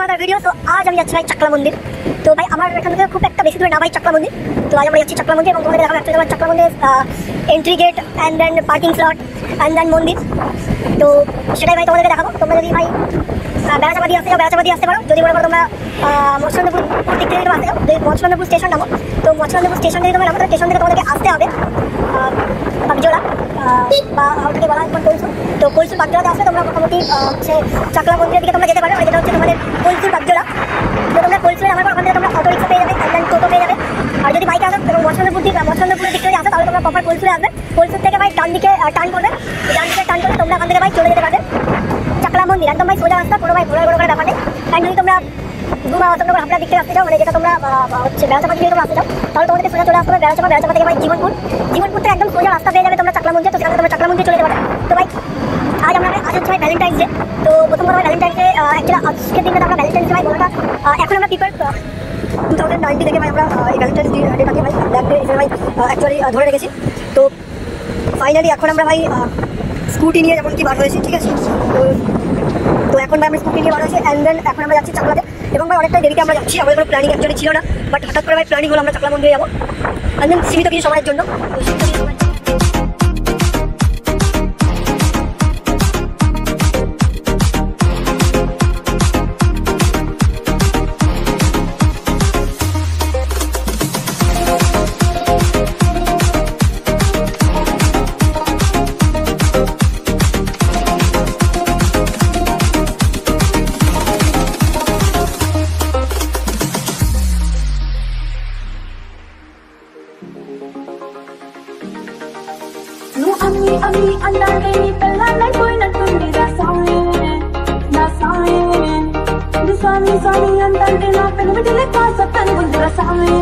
for the video। তো আজ আমি যাচ্ছি ভাই চাকলা মন্দির। তো ভাই আমার এখান থেকে খুব একটা বেশি দূরে না ভাই চাকলা মন্দির। তো আজ আমরা যাচ্ছি চাকলা মন্দির এবং তোমাদের দেখাবো অ্যাকচুয়ালি চাকলা মন্দির entry gate and then parking slot and then মন্দির। তো সেটাই ভাই তোমাদেরকে দেখাবো। তোমরা যদি ভাই বেড়াচাপা দিয়ে আসতে চাও বেড়াচাপা দিয়ে আসতে পারো। যদি মনে করো তোমরা মৎস্যন্দপুর দিক থেকে আসতে চাও, যদি মৎস্যন্দপুর স্টেশন নামো, তো মৎস্যন্দপুর স্টেশন থেকে তোমরা নামো, তো স্টেশন থেকে তোমাদেরকে আসতে হবে বাগজোড়া বা ওটাকে বলা হয় কলসুর। তো কলসুর বাগজোড়াতে আসলে তোমরা মোটামুটি হচ্ছে চাকলা মন্দিরের দিকে তোমরা যেতে পারো, যেটা হচ্ছে তোমাদের কলসুর বাগজোড়া। তো তোমরা কলসুরে নামার পর ওখান থেকে তোমরা অটো রিক্সা পেয়ে যাবে, অ্যান্ড টোটো পেয়ে যাবে। আর যদি বাইকে আসো এবং মৎস্যন্দপুরের দিক থেকে আসো তাহলে তোমরা প্রপার কলসুরে আসবে। কলসুর থেকে ভাই ডান দিকে টার্ন করবে, ডান দিকে টার্ন করে তোমরা ওখান থেকে ভাই চলে যেতে পারবে চাকলা মন্দির। একদম ভাই সোজা রাস্তা, কোনো ভাই ঘোরা ঘোরা করে ব্যাপার নেই। অ্যান্ড যদি তোমরা হাবড়ার দিক থেকে আসতে চাও, মানে যেটা তোমরা হচ্ছে বেড়াচাপা থেকে তোমরা আসতে চাও, তাহলে তোমাদেরকে সোজা চলে আসতে হবে বেড়াচাপা থেকে ভাই জীবনপুর থেকে একদম সোজা রাস্তা পেয়ে যাবে তোমরা চাকলা মন্দির। তো সেখানে তোমরা চাকলা মন্দির চলে যেতে পারবে। তো ভাই আজ হচ্ছে ভাই ভ্যালেন্টাইন্স ডে। তো প্রথম কথা ভ্যালেন্টাইন্স ডে অ্যাকচুয়ালি আজকের দিনটা আমরা ভ্যালেন্টাইন্স ডে ভাই বলাটা এখন আমরা প্রিপেয়ার 2019 থেকে ভাই আমরা এই ভ্যালেন্টাইন্স ডেটাকে ভাই ব্ল্যাক ডে হিসেবে ভাই অ্যাকচুয়ালি ধরে রেখেছি। তো ফাইনালি এখন আমরা ভাই স্কুটি নিয়ে যেমন কি বার হয়েছি, ঠিক আছে। তো এখন ভাই আমরা স্কুটি নিয়ে বার হয়েছি, অ্যান্ড দেন এখন আমরা যাচ্ছি চাকলাতে। এবং ভাই অনেকটা দেরিতে আমরা যাচ্ছি, আমাদের কোনো প্ল্যানিং অ্যাকচুয়ালি ছিল না, বাট হঠাৎ করে ভাই প্ল্যানিং হলো আমরা চাকলা মন্দিরে যাবো, অ্যান্ড দেন সীমিত কিছু সময়ের জন্য। Ami andare ni pelala koi na tundi rasae Nisani andare na penu bidile ka satan bundi rasae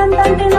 అంతంటే